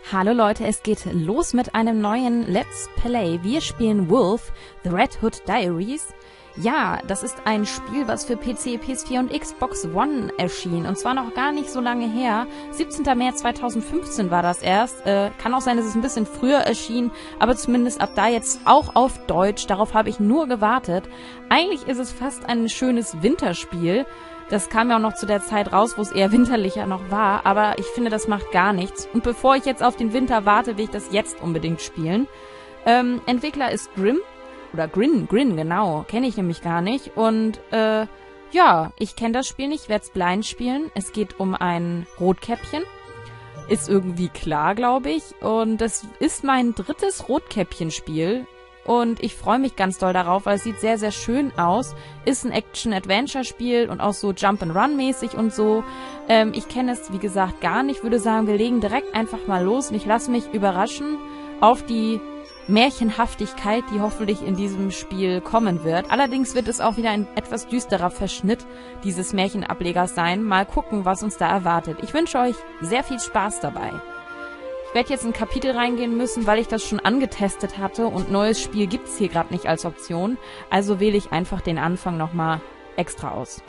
Hallo Leute, es geht los mit einem neuen Let's Play. Wir spielen Wolf, The Red Hood Diaries. Ja, das ist ein Spiel, was für PC, PS4 und Xbox One erschien. Und zwar noch gar nicht so lange her. 17. März 2015 war das erst. Kann auch sein, dass es ein bisschen früher erschien, aber zumindest ab da jetzt auch auf Deutsch. Darauf habe ich nur gewartet. Eigentlich ist es fast ein schönes Winterspiel. Das kam ja auch noch zu der Zeit raus, wo es eher winterlicher noch war, aber ich finde, das macht gar nichts. Und bevor ich jetzt auf den Winter warte, will ich das jetzt unbedingt spielen. Entwickler ist Grimm, oder Grin, genau, kenne ich nämlich gar nicht. Und ja, ich kenne das Spiel nicht, werde es blind spielen. Es geht um ein Rotkäppchen. Ist irgendwie klar, glaube ich. Und das ist mein drittes Rotkäppchen-Spiel. Und ich freue mich ganz doll darauf, weil es sieht sehr, sehr schön aus. Ist ein Action-Adventure-Spiel und auch so Jump-and-Run-mäßig und so. Ich kenne es, wie gesagt, gar nicht. Würde sagen, wir legen direkt einfach mal los und ich lasse mich überraschen auf die Märchenhaftigkeit, die hoffentlich in diesem Spiel kommen wird. Allerdings wird es auch wieder ein etwas düsterer Verschnitt dieses Märchenablegers sein. Mal gucken, was uns da erwartet. Ich wünsche euch sehr viel Spaß dabei. Ich werde jetzt in ein Kapitel reingehen müssen, weil ich das schon angetestet hatte und neues Spiel gibt's hier gerade nicht als Option. Also wähle ich einfach den Anfang nochmal extra aus.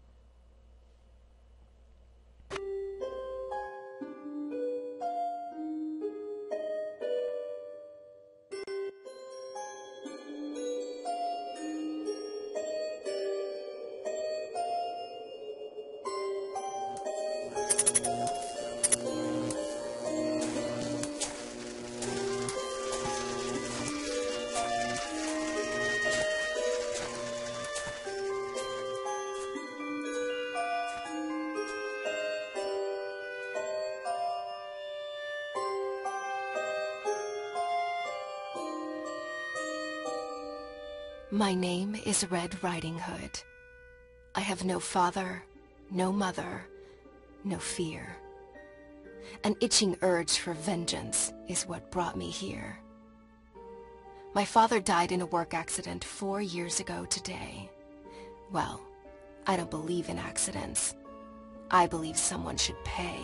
My name is Red Riding Hood. I have no father, no mother, no fear. An itching urge for vengeance is what brought me here. My father died in a work accident 4 years ago today. Well, I don't believe in accidents. I believe someone should pay.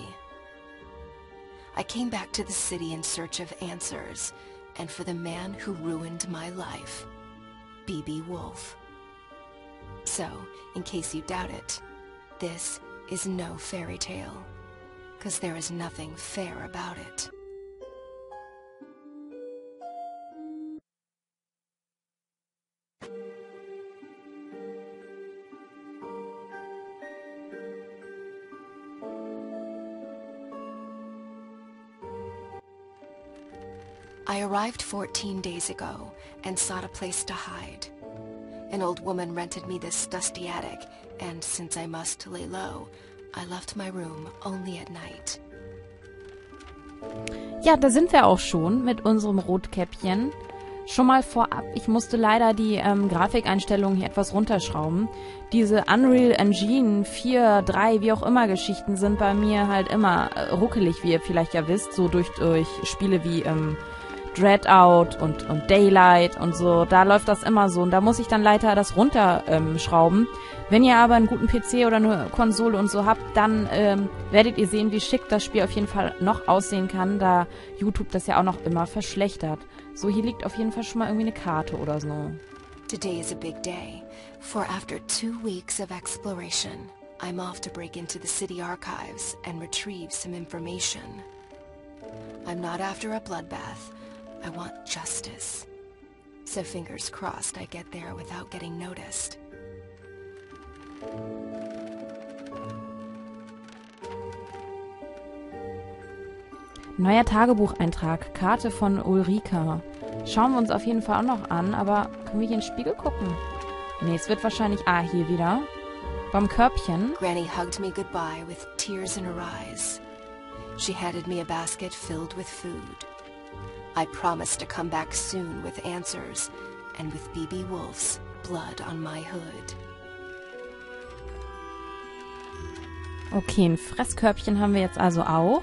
I came back to the city in search of answers, and for the man who ruined my life. B.B. Wolf. So, in case you doubt it, this is no fairy tale, 'cause there is nothing fair about it. I arrived 14 days ago and sought a place to hide. An old woman rented me this dusty attic, and since I must lay low, I left my room only at night. Ja, da sind wir auch schon mit unserem Rotkäppchen. Schon mal vorab, ich musste leider die Grafikeinstellungen hier etwas runterschrauben. Diese Unreal Engine 4, 3, wie auch immer Geschichten sind bei mir halt immer ruckelig, wie ihr vielleicht ja wisst, so durch Spiele wie Dreadout und Daylight und so, da läuft das immer so und da muss ich dann leider das runterschrauben. Wenn ihr aber einen guten PC oder eine Konsole und so habt, dann werdet ihr sehen, wie schick das Spiel auf jeden Fall noch aussehen kann, da YouTube das ja auch noch immer verschlechtert. So, hier liegt auf jeden Fall schon mal irgendwie eine Karte oder so. Today is a big day, for after 2 weeks of exploration, I'm off to break into the city archives and retrieve some information. I'm not after a bloodbath. I want justice. So fingers crossed I get there without getting noticed. Neuer Tagebucheintrag, Karte von Ulrika. Schauen wir uns auf jeden Fall auch noch an, aber können wir hier in den Spiegel gucken? Nee, es wird wahrscheinlich, hier wieder, beim Körbchen. Granny hugged me goodbye with tears in her eyes. She handed me a basket filled with food. I promised to come back soon with answers, and with B.B. Wolf's blood on my hood. Okay, ein Fresskörbchen haben wir jetzt also auch.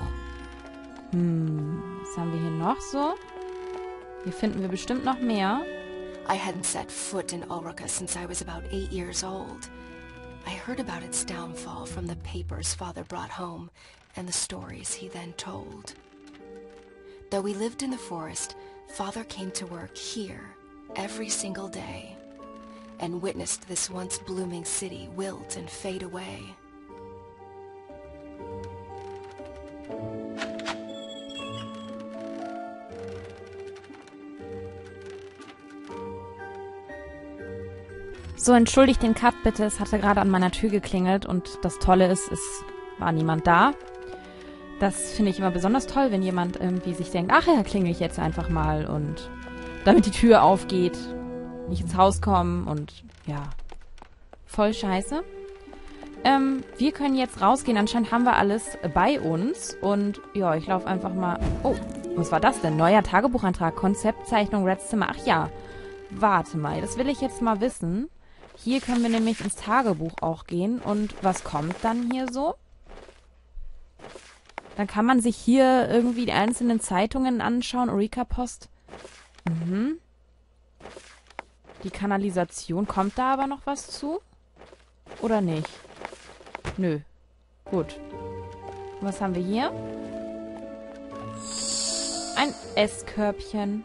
Was haben wir hier noch so? Hier finden wir bestimmt noch mehr. I hadn't set foot in Ulrika since I was about 8 years old. I heard about its downfall from the papers Father brought home and the stories he then told. Though we lived in the forest, Father came to work here every single day and witnessed this once blooming city wilt and fade away. So, entschuldigt den Cut bitte, es hatte gerade an meiner Tür geklingelt und das Tolle ist, es war niemand da. Das finde ich immer besonders toll, wenn jemand irgendwie sich denkt, ach ja, klingel ich jetzt einfach mal und damit die Tür aufgeht, nicht ins Haus kommen und ja, voll scheiße. Wir können jetzt rausgehen, anscheinend haben wir alles bei uns und ja, ich laufe einfach mal... Oh, was war das denn? Neuer Tagebucheintrag, Konzeptzeichnung, Reds Zimmer. Ach ja, warte mal, das will ich jetzt mal wissen. Hier können wir nämlich ins Tagebuch auch gehen. Und was kommt dann hier so? Dann kann man sich hier irgendwie die einzelnen Zeitungen anschauen. Eureka Post. Die Kanalisation. Kommt da aber noch was zu? Oder nicht? Nö. Gut. Was haben wir hier? Ein Esskörbchen.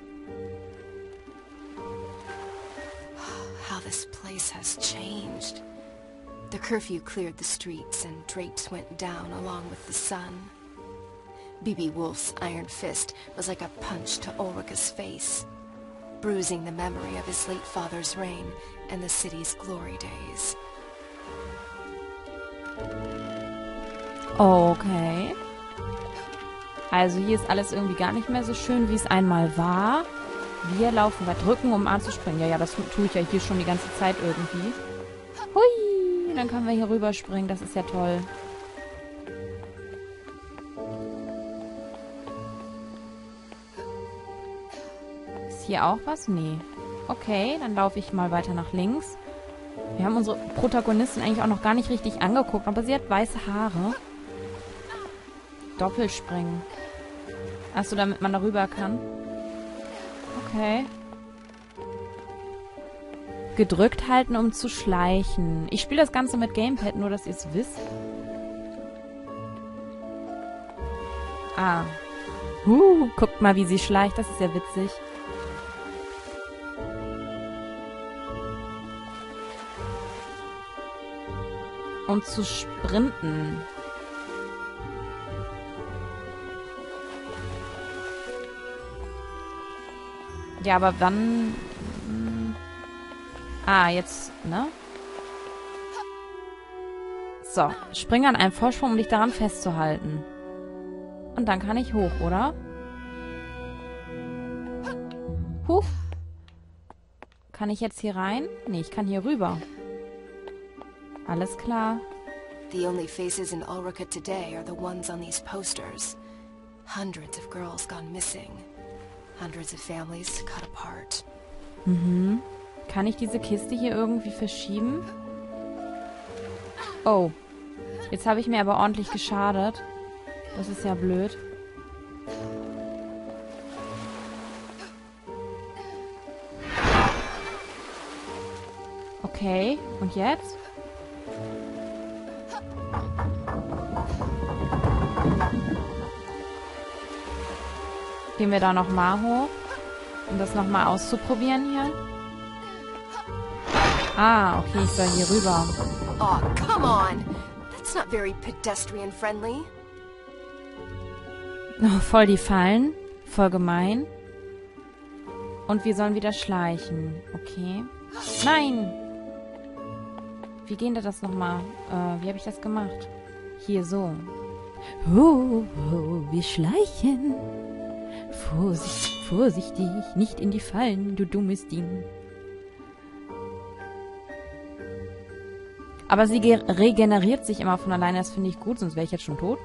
How this place has changed. The curfew cleared the streets and drapes went down along with the sun. B.B. Wolf's iron fist was like a punch to Ulrika's face, bruising the memory of his late father's reign and the city's glory days. Okay. Also hier ist alles irgendwie gar nicht mehr so schön, wie es einmal war. Wir laufen bei Drücken, um anzuspringen. Ja, das tue ich ja hier schon die ganze Zeit irgendwie. Hui, dann können wir hier rüberspringen. Das ist ja toll. Ist hier auch was? Nee. Okay, dann laufe ich mal weiter nach links. Wir haben unsere Protagonistin eigentlich auch noch gar nicht richtig angeguckt, aber sie hat weiße Haare. Doppelspringen. Achso, damit man da rüber kann. Okay. Gedrückt halten, um zu schleichen. Ich spiele das Ganze mit Gamepad, nur dass ihr es wisst. Ah. Guckt mal, wie sie schleicht. Das ist ja witzig. Um zu sprinten. Ja, aber wann... Ah, jetzt, ne? So, springe an einem Vorsprung, um dich daran festzuhalten. Und dann kann ich hoch, oder? Huch. Kann ich jetzt hier rein? Nee, ich kann hier rüber. Alles klar. The only faces in Ulrika today are the ones on these posters. Hundreds of girls gone missing. Hundreds of families cut apart. Kann ich diese Kiste hier irgendwie verschieben? Oh. Jetzt habe ich mir aber ordentlich geschadet. Das ist ja blöd. Okay. Und jetzt? Gehen wir da nochmal hoch, um das nochmal auszuprobieren hier. Ah, okay, ich soll hier rüber. Oh, come on! That's not very pedestrian friendly. Oh, voll die Fallen. Voll gemein. Und wir sollen wieder schleichen. Okay. Nein! Wie geht das nochmal? Wie habe ich das gemacht? Hier so. Wir schleichen. Vorsicht, vorsichtig, nicht in die Fallen, du dummes Ding. Aber sie regeneriert sich immer von alleine, das finde ich gut, sonst wäre ich jetzt schon tot.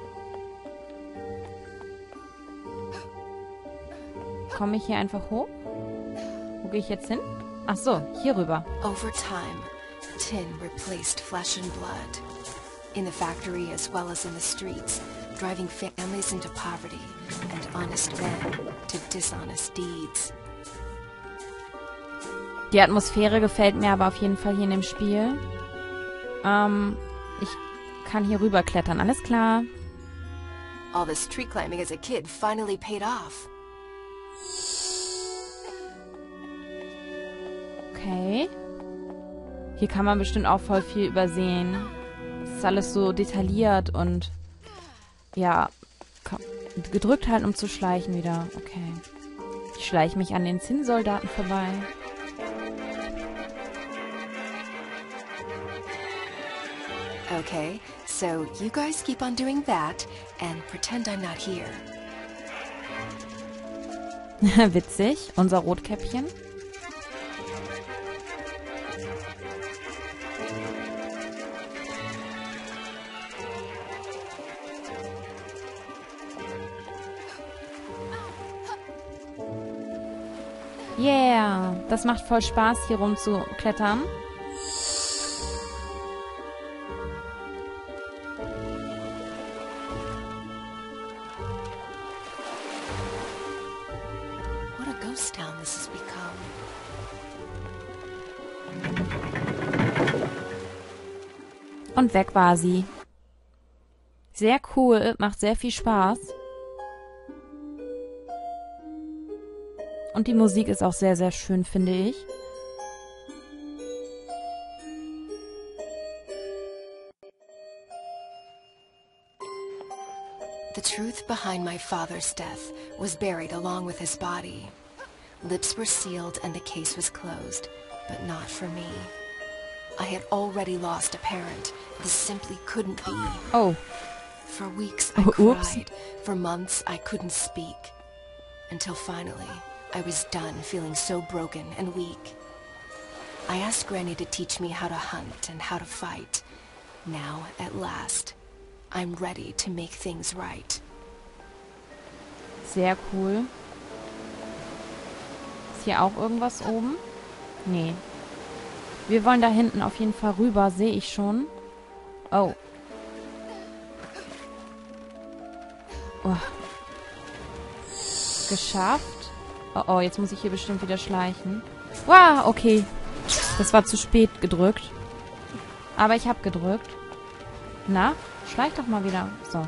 Komme ich hier einfach hoch? Wo gehe ich jetzt hin? Ach so, hier rüber. Over time, tin replaced flesh and blood. In the factory as well as in the streets, driving families into poverty and honest men to dishonest deeds. Die Atmosphäre gefällt mir aber auf jeden Fall hier in dem Spiel. Ich kann hier rüber klettern, alles klar. All this tree climbing as a kid finally paid off. Okay. Hier kann man bestimmt auch voll viel übersehen. Das ist alles so detailliert und ja, gedrückt halten, um zu schleichen wieder. Okay. Ich schleiche mich an den Zinnsoldaten vorbei. Okay, so you guys keep on doing that and pretend I'm not here. Witzig, unser Rotkäppchen. Yeah, das macht voll Spaß, hier rumzuklettern. What a ghost town this has become. Und weg war sie. Sehr cool, macht sehr viel Spaß. Und die Musik ist auch sehr, sehr schön, finde ich. The truth behind my father's death was buried along with his body. Lips were sealed and the case was closed, but not for me. I had already lost a parent. This simply couldn't be. Oh. For weeks I Oops. cried. For months I couldn't speak. Until finally, I was done feeling so broken and weak. I asked Granny to teach me how to hunt and how to fight. Now, at last, I'm ready to make things right. Sehr cool. Ist hier auch irgendwas oben? Nee. Wir wollen da hinten auf jeden Fall rüber, sehe ich schon. Oh. Oh. Geschafft. Oh, oh, jetzt muss ich hier bestimmt wieder schleichen. Wow, okay. Das war zu spät gedrückt. Aber ich habe gedrückt. Na, schleich doch mal wieder. So.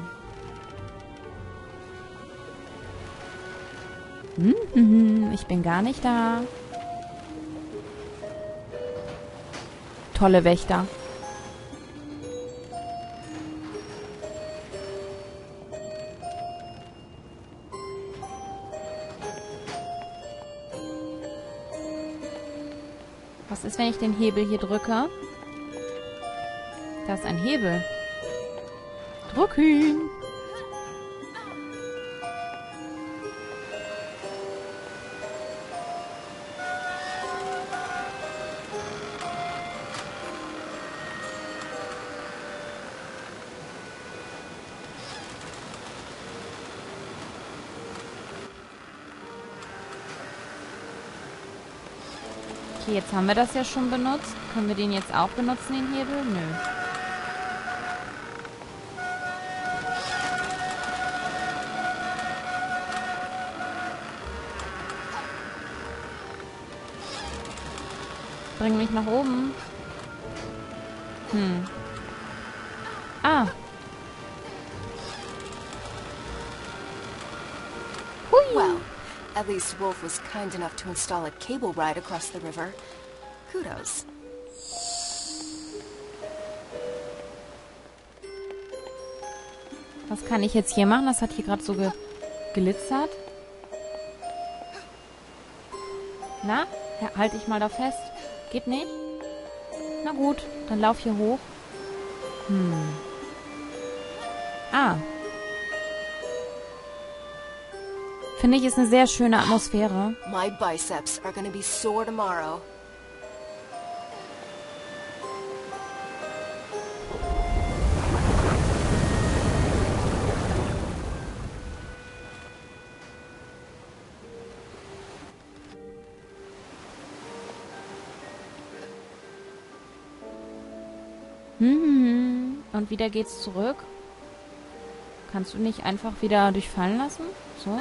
Ich bin gar nicht da. Tolle Wächter. Was ist, wenn ich den Hebel hier drücke? Da ist ein Hebel. Drück ihn. Okay, jetzt haben wir das ja schon benutzt. Können wir den jetzt auch benutzen, den Hebel? Nö. Bring mich nach oben. Ah. Hui. Well, at least Wolf was kind enough to install a cable ride across the river. Kudos. Was kann ich jetzt hier machen? Das hat hier gerade so glitzert. Na, halte ich mal da fest. Geht nicht? Na gut, dann lauf hier hoch. Ah. Finde ich, ist eine sehr schöne Atmosphäre. My biceps are gonna be sore tomorrow. Und wieder geht's zurück. Kannst du nicht einfach wieder durchfallen lassen? So.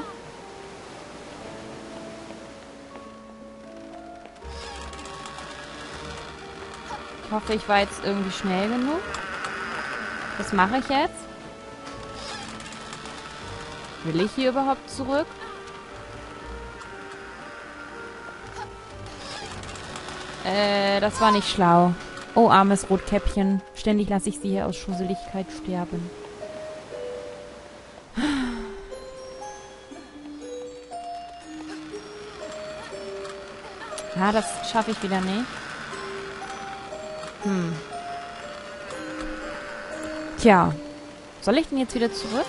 Ich hoffe, ich war jetzt irgendwie schnell genug. Was mache ich jetzt? Will ich hier überhaupt zurück? Das war nicht schlau. Oh, armes Rotkäppchen. Ständig lasse ich sie hier aus Schusseligkeit sterben. Ja, das schaffe ich wieder nicht. Tja. Soll ich denn jetzt wieder zurück?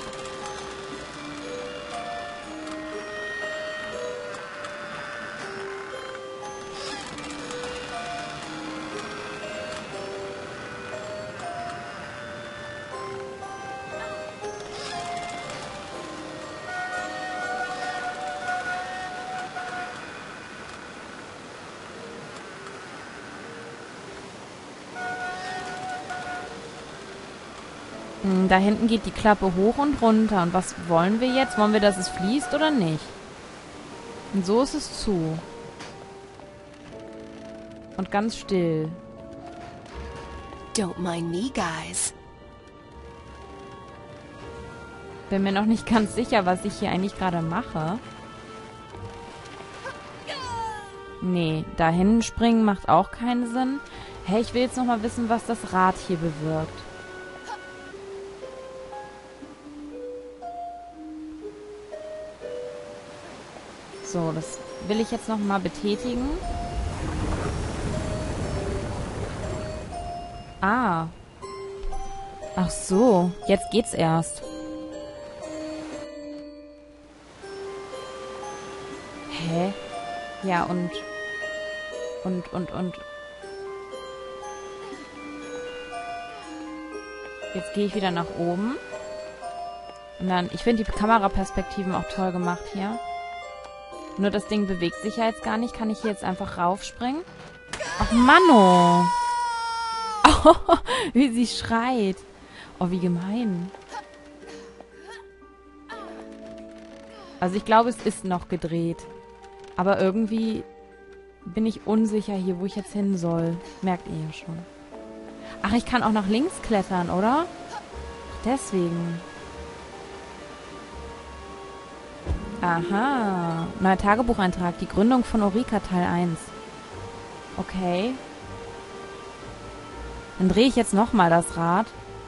Da hinten geht die Klappe hoch und runter. Und was wollen wir jetzt? Wollen wir, dass es fließt oder nicht? Und so ist es zu. Und ganz still. Don't mind me, guys. Bin mir noch nicht ganz sicher, was ich hier eigentlich gerade mache. Nee, dahin springen macht auch keinen Sinn. Hey, ich will jetzt noch mal wissen, was das Rad hier bewirkt. So, das will ich jetzt noch mal betätigen. Ah. Ach so, jetzt geht's erst. Hä? Ja, und. Jetzt gehe ich wieder nach oben. Und dann, ich finde die Kameraperspektiven auch toll gemacht hier. Nur das Ding bewegt sich ja jetzt gar nicht. Kann ich hier jetzt einfach raufspringen? Ach, Manno! Oh, wie sie schreit. Oh, wie gemein. Also ich glaube, es ist noch gedreht. Aber irgendwie bin ich unsicher hier, wo ich jetzt hin soll. Merkt ihr ja schon. Ach, ich kann auch nach links klettern, oder? Deswegen. Aha. Neuer Tagebucheintrag. Die Gründung von Orica Teil 1. Okay. Dann drehe ich jetzt nochmal das Rad.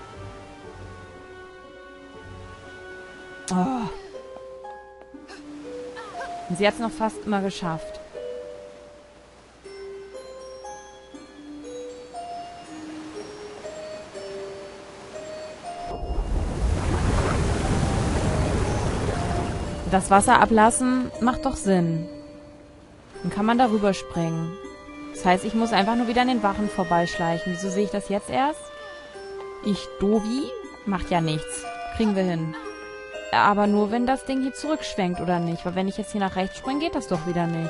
Oh. Und sie hat es noch fast immer geschafft. Das Wasser ablassen macht doch Sinn. Dann kann man darüber springen. Das heißt, ich muss einfach nur wieder an den Wachen vorbeischleichen. Wieso sehe ich das jetzt erst? Ich Dovi? Macht ja nichts. Kriegen wir hin. Aber nur, wenn das Ding hier zurückschwenkt, oder nicht? Weil wenn ich jetzt hier nach rechts springe, geht das doch wieder nicht.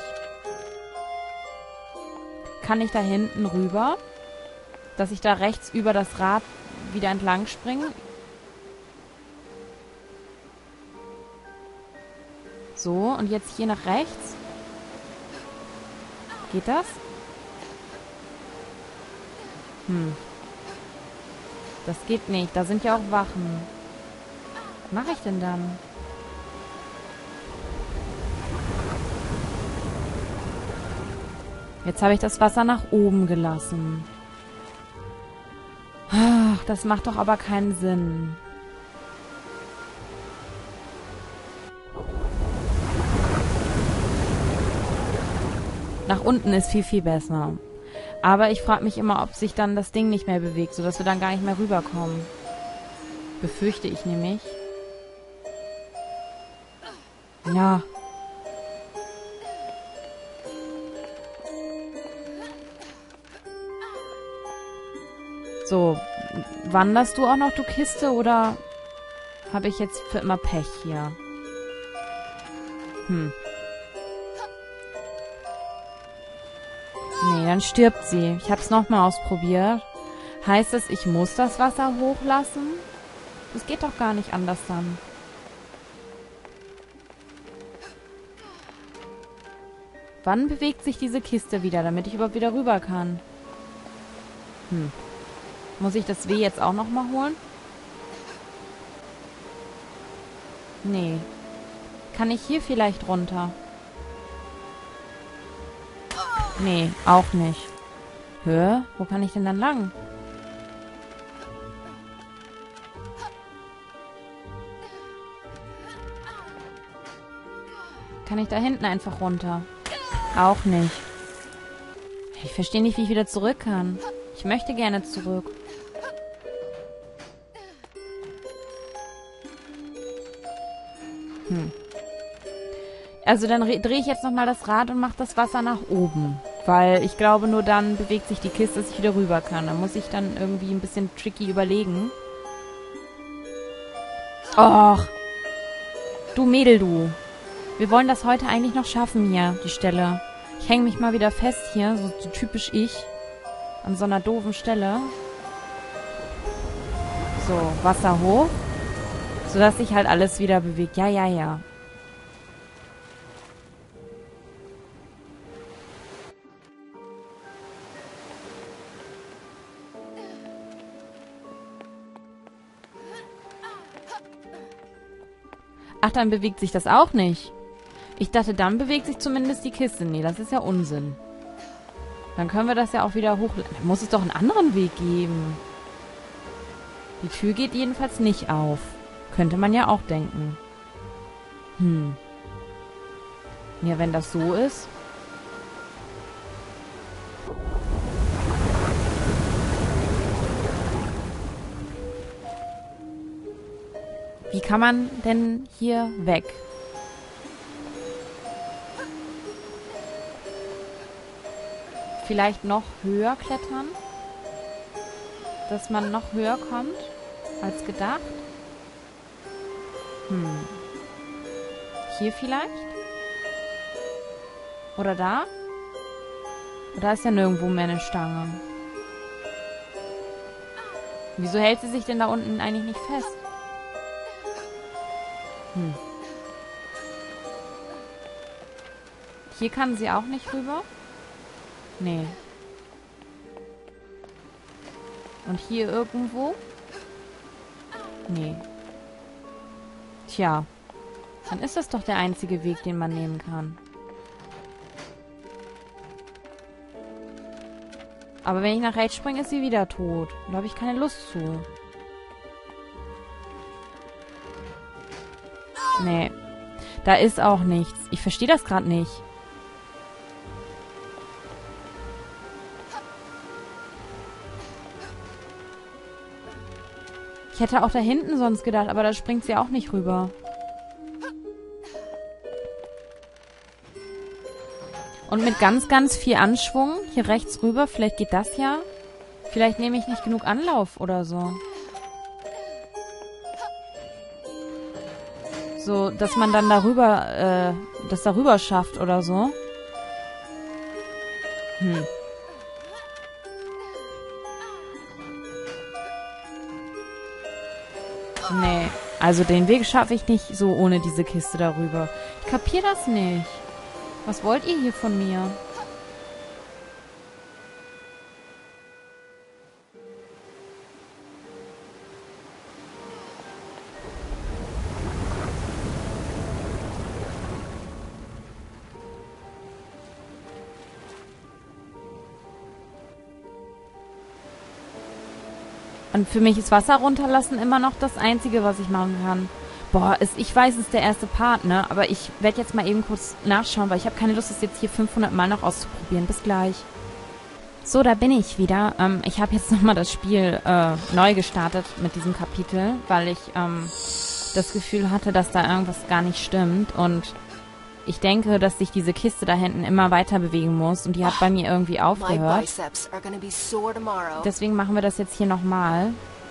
Kann ich da hinten rüber? Dass ich da rechts über das Rad wieder entlang springe? So, und jetzt hier nach rechts. Geht das? Das geht nicht. Da sind ja auch Wachen. Was mache ich denn dann? Jetzt habe ich das Wasser nach oben gelassen. Ach, das macht doch aber keinen Sinn. Nach unten ist viel, viel besser. Aber ich frage mich immer, ob sich dann das Ding nicht mehr bewegt, sodass wir dann gar nicht mehr rüberkommen. Befürchte ich nämlich. Ja. So, wanderst du auch noch, du Kiste, oder habe ich jetzt für immer Pech hier? Nee, dann stirbt sie. Ich habe es nochmal ausprobiert. Heißt es, ich muss das Wasser hochlassen? Das geht doch gar nicht anders dann. Wann bewegt sich diese Kiste wieder, damit ich überhaupt wieder rüber kann? Muss ich das W jetzt auch nochmal holen? Nee. Kann ich hier vielleicht runter? Nee, auch nicht. Hä? Wo kann ich denn dann lang? Kann ich da hinten einfach runter? Auch nicht. Ich verstehe nicht, wie ich wieder zurück kann. Ich möchte gerne zurück. Also dann drehe ich jetzt nochmal das Rad und mache das Wasser nach oben. Weil ich glaube, nur dann bewegt sich die Kiste, dass ich wieder rüber kann. Da muss ich dann irgendwie ein bisschen tricky überlegen. Och. Du Mädel, du. Wir wollen das heute eigentlich noch schaffen hier, die Stelle. Ich hänge mich mal wieder fest hier, so typisch ich. An so einer doofen Stelle. So, Wasser hoch. Sodass sich halt alles wieder bewegt. Ja, ja, ja. Ach, dann bewegt sich das auch nicht. Ich dachte, dann bewegt sich zumindest die Kiste. Nee, das ist ja Unsinn. Dann können wir das ja auch wieder hoch... Da muss es doch einen anderen Weg geben. Die Tür geht jedenfalls nicht auf. Könnte man ja auch denken. Ja, wenn das so ist... Wie kann man denn hier weg? Vielleicht noch höher klettern? Dass man noch höher kommt als gedacht? Hier vielleicht? Oder da? Da ist ja nirgendwo mehr eine Stange. Wieso hält sie sich denn da unten eigentlich nicht fest? Hier kann sie auch nicht rüber? Nee. Und hier irgendwo? Nee. Tja. Dann ist das doch der einzige Weg, den man nehmen kann. Aber wenn ich nach rechts springe, ist sie wieder tot. Da habe ich keine Lust zu. Nee. Da ist auch nichts. Ich verstehe das gerade nicht. Ich hätte auch da hinten sonst gedacht, aber da springt sie auch nicht rüber. Und mit ganz, ganz viel Anschwung hier rechts rüber, vielleicht geht das ja. Vielleicht nehme ich nicht genug Anlauf oder so. So, dass man dann darüber, das darüber schafft oder so. Nee, also den Weg schaffe ich nicht so ohne diese Kiste darüber. Ich kapiere das nicht. Was wollt ihr hier von mir? Und für mich ist Wasser runterlassen immer noch das Einzige, was ich machen kann. Boah, ich weiß, es ist der erste Part, ne? Aber ich werde jetzt mal eben kurz nachschauen, weil ich habe keine Lust, das jetzt hier 500 Mal noch auszuprobieren. Bis gleich. So, da bin ich wieder. Ich habe jetzt nochmal das Spiel neu gestartet mit diesem Kapitel, weil ich das Gefühl hatte, dass da irgendwas gar nicht stimmt. Und ich denke, dass sich diese Kiste da hinten immer weiter bewegen muss. Und die hat bei mir irgendwie aufgehört. Deswegen machen wir das jetzt hier nochmal.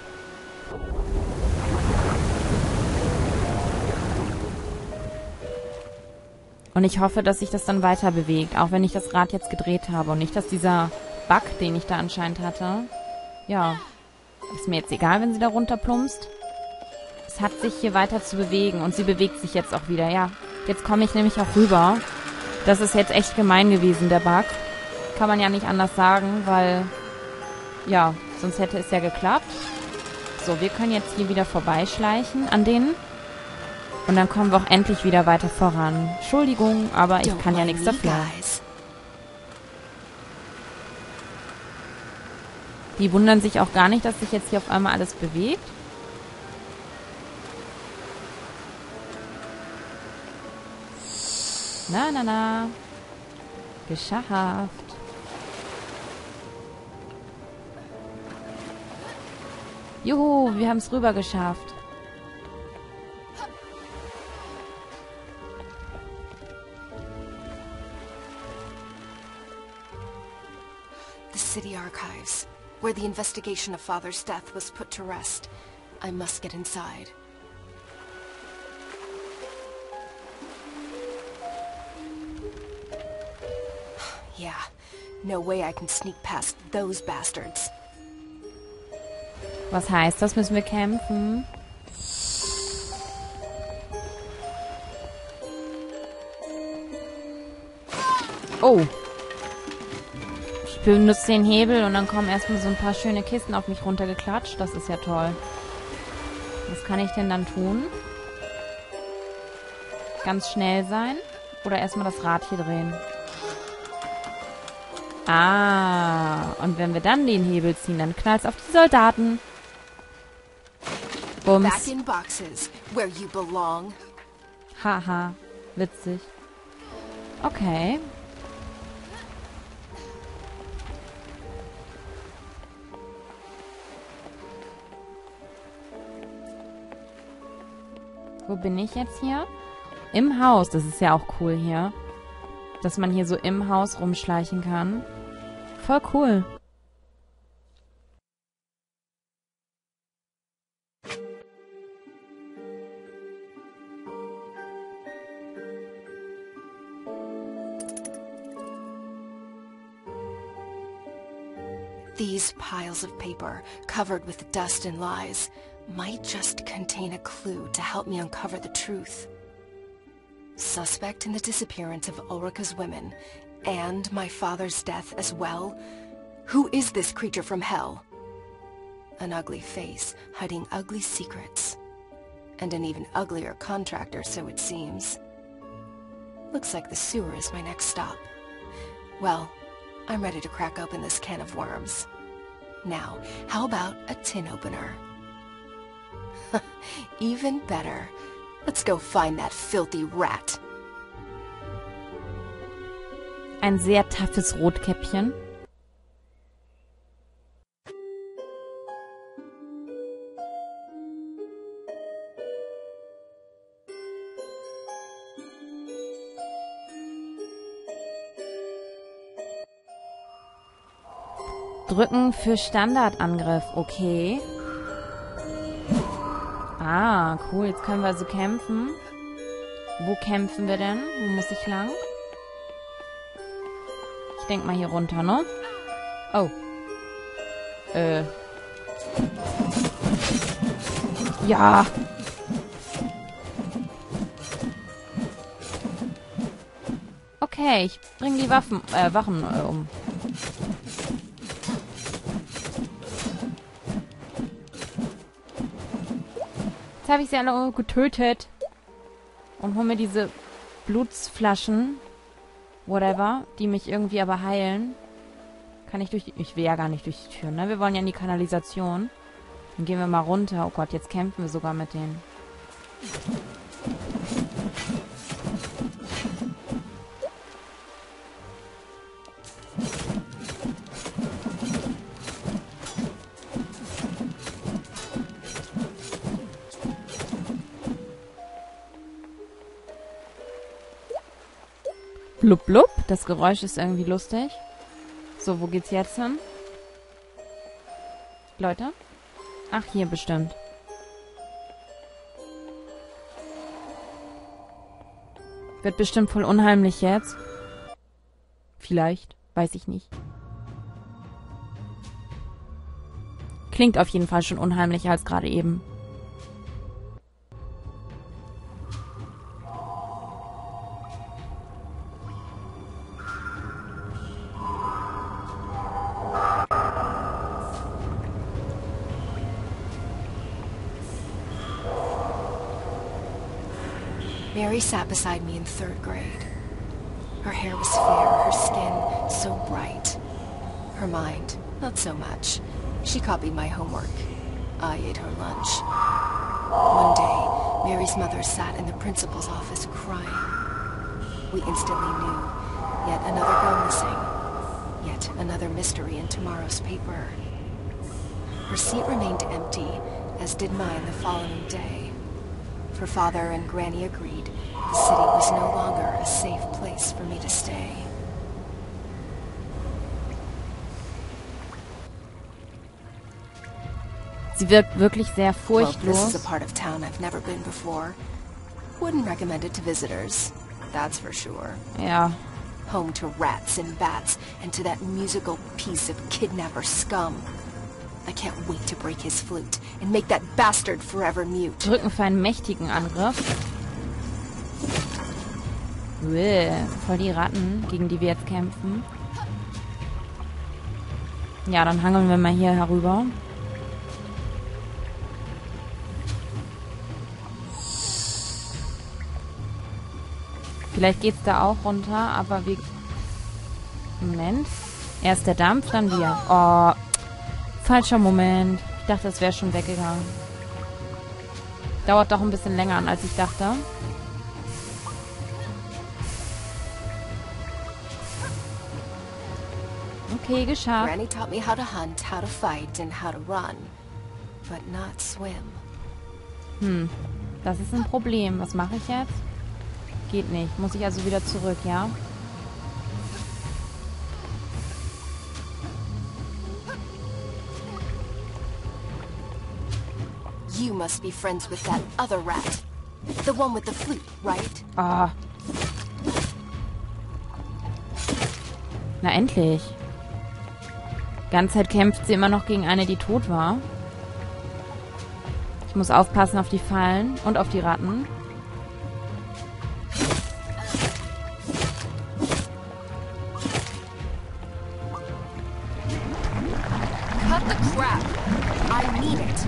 Und ich hoffe, dass sich das dann weiter bewegt. Auch wenn ich das Rad jetzt gedreht habe. Und nicht, dass dieser Bug, den ich da anscheinend hatte... Ja, ist mir jetzt egal, wenn sie da runterplumpst. Es hat sich hier weiter zu bewegen. Und sie bewegt sich jetzt auch wieder, ja. Jetzt komme ich nämlich auch rüber. Das ist jetzt echt gemein gewesen, der Bug. Kann man ja nicht anders sagen, weil... Ja, sonst hätte es ja geklappt. So, wir können jetzt hier wieder vorbeischleichen an denen. Und dann kommen wir auch endlich wieder weiter voran. Entschuldigung, aber ich kann ja nichts dafür. Die wundern sich auch gar nicht, dass sich jetzt hier auf einmal alles bewegt. Na, na, na. Geschafft. Juhu, wir haben es rüber geschafft. The city archives, where the investigation of Father's death was put to rest. I must get inside. Yeah, no way I can sneak past those bastards. Was heißt das? Müssen wir kämpfen? Oh. Ich benutze den Hebel und dann kommen erstmal so ein paar schöne Kisten auf mich runtergeklatscht. Das ist ja toll. Was kann ich denn dann tun? Ganz schnell sein? Oder erstmal das Rad hier drehen? Ah, und wenn wir dann den Hebel ziehen, dann knallt's auf die Soldaten. Bums. Back in boxes, where you belong. Haha, witzig. Okay. Wo bin ich jetzt hier? Im Haus. Das ist ja auch cool hier. Dass man hier so im Haus rumschleichen kann. Voll cool. These piles of paper, covered with dust and lies, might just contain a clue to help me uncover the truth. Suspect in the disappearance of Ulrika's women, and my father's death as well? Who is this creature from hell? An ugly face, hiding ugly secrets. And an even uglier contractor, so it seems. Looks like the sewer is my next stop. Well, I'm ready to crack open this can of worms. Now, how about a tin opener? Even better. Let's go find that filthy rat. Ein sehr toughes Rotkäppchen. Drücken für Standardangriff. Okay. Ah, cool. Jetzt können wir also kämpfen. Wo kämpfen wir denn? Wo muss ich lang? Ich denke mal hier runter, ne? Oh. Ja. Okay, ich bringe die Wachen um. Jetzt habe ich sie alle getötet. Und hol mir diese Blutsflaschen. Whatever. Die mich irgendwie aber heilen. Kann ich durch die... Ich will ja gar nicht durch die Tür, ne? Wir wollen ja in die Kanalisation. Dann gehen wir mal runter. Oh Gott, jetzt kämpfen wir sogar mit denen. Blub, blub. Das Geräusch ist irgendwie lustig. So, wo geht's jetzt hin? Leute? Ach, hier bestimmt. Wird bestimmt voll unheimlich jetzt. Vielleicht. Weiß ich nicht. Klingt auf jeden Fall schon unheimlicher als gerade eben. Mary sat beside me in 3rd grade. Her hair was fair, her skin so bright. Her mind, not so much. She copied my homework. I ate her lunch. One day, Mary's mother sat in the principal's office crying. We instantly knew. Yet another girl missing. Yet another mystery in tomorrow's paper. Her seat remained empty, as did mine the following day. Her father and Granny agreed the city was no longer a safe place for me to stay. Sie wirkt wirklich sehr Well, this is furchtlos. a part of town I've never been before. Wouldn't recommend it to visitors, that's for sure. Ja. Home to rats and bats, and to that musical piece of kidnapper scum. I can't wait to break his flute and make that bastard forever mute. Drücken für einen mächtigen Angriff. Uäh, voll die Ratten, gegen die wir jetzt kämpfen. Ja, dann hangeln wir mal hier herüber. Vielleicht geht's da auch runter, aber wir... Moment. Erst der Dampf, dann wir. Oh, falscher Moment. Ich dachte, es wäre schon weggegangen. Dauert doch ein bisschen länger an, als ich dachte. Okay, geschafft. Granny taught me how to hunt, how to fight, and how to run. But not swim. Das ist ein Problem. Was mache ich jetzt? Geht nicht. Muss ich also wieder zurück, ja? You must be friends with that other rat. The one with the flute, right? Ah. Na endlich. Die ganze Zeit kämpft sie immer noch gegen eine, die tot war. Ich muss aufpassen auf die Fallen und auf die Ratten. Cut the crap. I need it.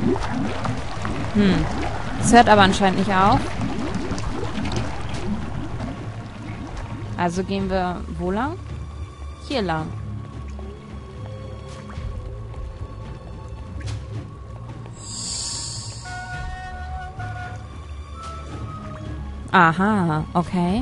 Das hört aber anscheinend nicht auf. Also gehen wir wo lang? Hier lang. Aha, okay.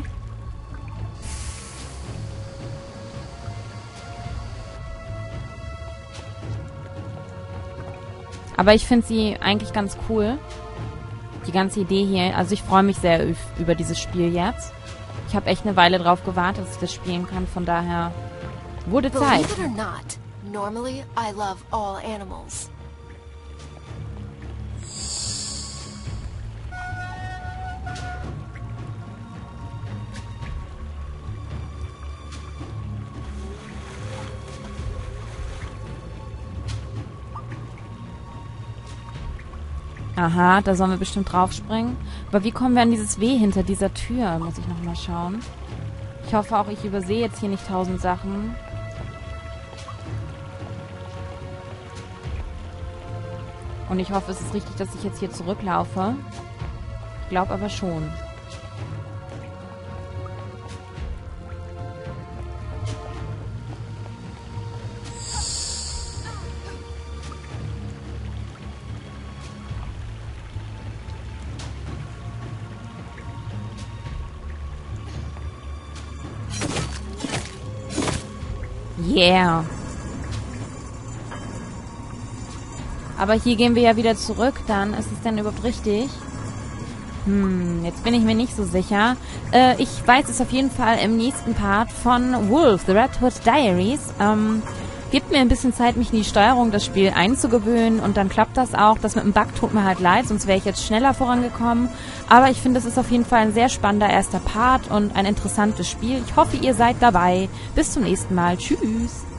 Aber ich finde sie eigentlich ganz cool. Die ganze Idee hier. Also ich freue mich sehr über dieses Spiel jetzt. Ich habe echt eine Weile drauf gewartet, dass ich das spielen kann. Von daher wurde Zeit. Believe it or not, normally I love all animals. Aha, da sollen wir bestimmt draufspringen. Aber wie kommen wir an dieses W hinter dieser Tür? Muss ich nochmal schauen. Ich hoffe auch, ich übersehe jetzt hier nicht 1000 Sachen. Und ich hoffe, es ist richtig, dass ich jetzt hier zurücklaufe. Ich glaube aber schon. Yeah. Aber hier gehen wir ja wieder zurück, dann ist es denn überhaupt richtig? Jetzt bin ich mir nicht so sicher. Ich weiß es auf jeden Fall im nächsten Part von Wolf, The Red Hood Diaries. Gibt mir ein bisschen Zeit, mich in die Steuerung des Spiels einzugewöhnen und dann klappt das auch. Das mit dem Bug tut mir halt leid, sonst wäre ich jetzt schneller vorangekommen. Aber ich finde, es ist auf jeden Fall ein sehr spannender erster Part und ein interessantes Spiel. Ich hoffe, ihr seid dabei. Bis zum nächsten Mal. Tschüss.